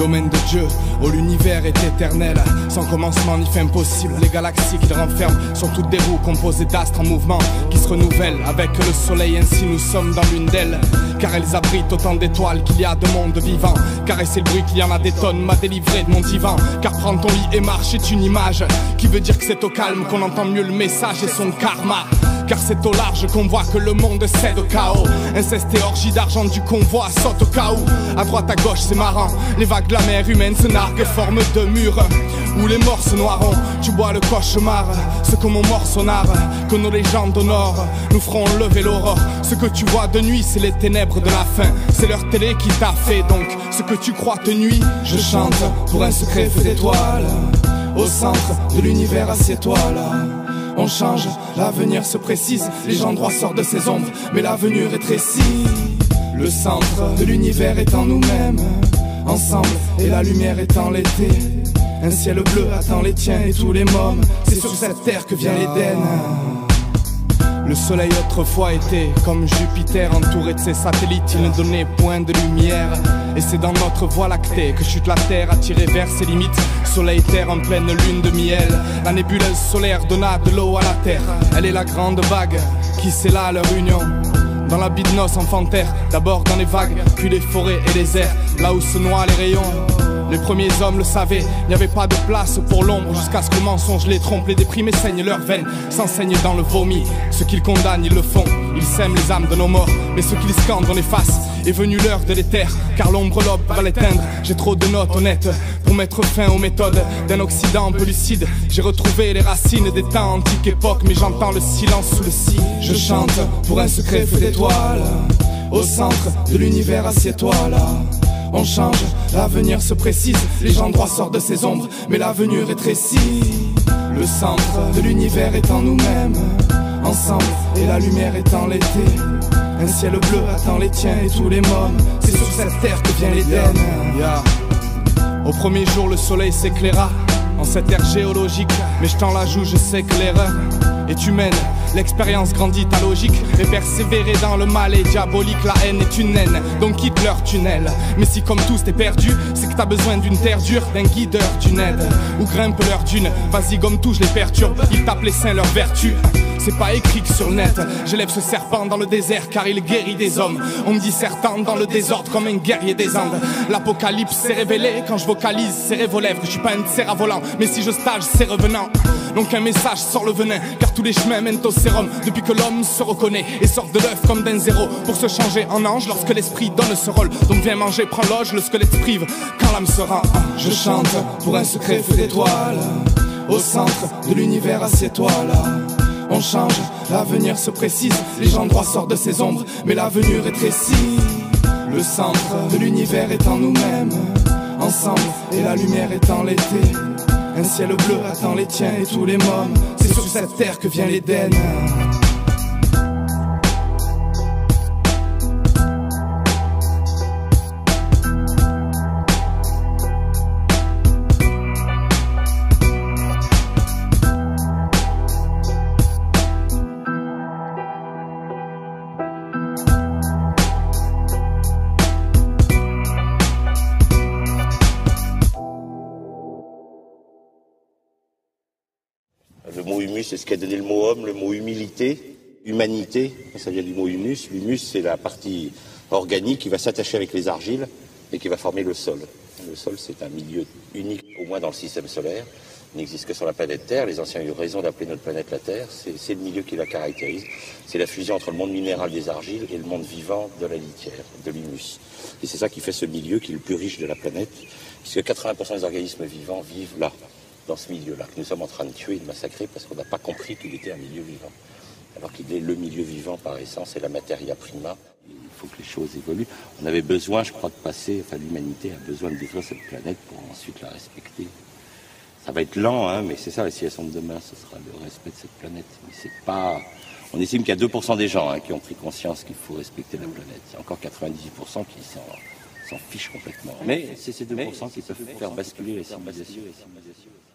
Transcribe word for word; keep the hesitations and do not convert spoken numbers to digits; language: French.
domaine de Dieu, où l'univers est éternel, sans commencement ni fin possible. Les galaxies qu'il renferme sont toutes des roues composées d'astres en mouvement qui se renouvellent avec le soleil, ainsi nous sommes dans l'une d'elles. Car elles abritent autant d'étoiles qu'il y a de monde vivant. Caresser le bruit qu'il y en a des tonnes m'a délivré de mon divan. Car prendre ton lit et marche est une image qui veut dire que c'est au calme qu'on entend mieux le message et son karma. Car c'est au large qu'on voit que le monde cède au chaos. Inceste et orgie d'argent du convoi saute au cas où. À droite à gauche c'est marrant, les vagues de la mer humaine se narguent, forment de murs où les morts se noieront. Tu bois le cauchemar, ce que mon mort sonar, que nos légendes honorent, nous ferons lever l'aurore. Ce que tu vois de nuit c'est les ténèbres de la fin, c'est leur télé qui t'a fait. Donc ce que tu crois te nuit, je chante pour un secret feu d'étoiles. Au centre de l'univers assieds-toi là. On change, l'avenir se précise, les endroits sortent de ses ombres, mais l'avenir rétrécit. Le centre de l'univers est en nous-mêmes, ensemble, et la lumière est en l'été. Un ciel bleu attend les tiens et tous les mômes, c'est sur cette terre que vient l'Éden. Le soleil autrefois était comme Jupiter, entouré de ses satellites, il ne donnait point de lumière. Et c'est dans notre voie lactée que chute la terre, attirée vers ses limites. Soleil terre en pleine lune de miel, la nébuleuse solaire donna de l'eau à la terre. Elle est la grande vague qui scella leur union. Dans la bide noce enfantère, d'abord dans les vagues, puis les forêts et les airs, là où se noient les rayons. Les premiers hommes le savaient, il n'y avait pas de place pour l'ombre, jusqu'à ce que le mensonge les trompe. Les déprimés saignent leurs veines, s'enseignent dans le vomi. Ceux qu'ils condamnent, ils le font, ils sèment les âmes de nos morts. Mais ceux qui les scandent, on efface. Est venue l'heure de l'éther, car l'ombre l'aube va l'éteindre. J'ai trop de notes honnêtes pour mettre fin aux méthodes d'un Occident un peu lucide. J'ai retrouvé les racines des temps antiques époques, mais j'entends le silence sous le si. Je chante pour un secret feu d'étoiles. Au centre de l'univers assieds-toi là. On change, l'avenir se précise, les endroits sortent de ses ombres, mais l'avenir rétrécit. Le centre de l'univers est en nous-mêmes, ensemble, et la lumière est en l'été. Un ciel bleu attend les tiens et tous les mômes, c'est sur cette terre que vient l'Éden. Yeah. Au premier jour le soleil s'éclaira, en cette ère géologique, mais je t'en la joue, je sais que l'erreur est humaine. L'expérience grandit ta logique, mais persévérer dans le mal est diabolique. La haine est une haine, donc quitte leur tunnel. Mais si comme tous t'es perdu, c'est que t'as besoin d'une terre dure, d'un guideur, d'une aide. Ou grimpe leur dune, vas-y gomme tout, je les perturbe. Ils tapent les seins, leur vertu. C'est pas écrit que sur le net, j'élève ce serpent dans le désert car il guérit des hommes. On me dit serpent dans le désordre comme un guerrier des Andes. L'apocalypse s'est révélé quand je vocalise, serrez vos lèvres. Je suis pas un cerf volant, mais si je stage c'est revenant. Donc un message sort le venin, car tous les chemins mènent au sérum. Depuis que l'homme se reconnaît et sort de l'œuf comme d'un zéro, pour se changer en ange lorsque l'esprit donne ce rôle. Donc viens manger, prends loge, le squelette se prive quand l'âme se rend. Je chante pour un secret feu d'étoiles. Au centre de l'univers assieds-toi là. On change, l'avenir se précise, les endroits sortent de ses ombres, mais l'avenir rétrécit. Le centre de l'univers est en nous-mêmes, ensemble, et la lumière est en l'été. Un ciel bleu attend les tiens et tous les mômes, c'est sur cette terre que vient l'Éden. Le mot humus, c'est ce qu'a donné le mot homme, le mot humilité, humanité, ça vient du mot humus. L'humus, c'est la partie organique qui va s'attacher avec les argiles et qui va former le sol. Le sol, c'est un milieu unique, au moins dans le système solaire. Il n'existe que sur la planète Terre. Les anciens ont eu raison d'appeler notre planète la Terre. C'est le milieu qui la caractérise. C'est la fusion entre le monde minéral des argiles et le monde vivant de la litière, de l'humus. Et c'est ça qui fait ce milieu qui est le plus riche de la planète, puisque quatre-vingts pour cent des organismes vivants vivent là, dans ce milieu-là, que nous sommes en train de tuer et de massacrer parce qu'on n'a pas compris qu'il était un milieu vivant. Alors qu'il est le milieu vivant par essence et la materia prima. Il faut que les choses évoluent. On avait besoin, je crois, de passer, enfin l'humanité a besoin de détruire cette planète pour ensuite la respecter. Ça va être lent, hein, mais c'est ça la civilisation de demain, ce sera le respect de cette planète. Mais c'est pas... On estime qu'il y a deux pour cent des gens hein, qui ont pris conscience qu'il faut respecter la planète. Il y a encore quatre-vingt-dix pour cent qui s'en fichent complètement. Mais c'est ces deux pour cent qui peuvent faire basculer la civilisation.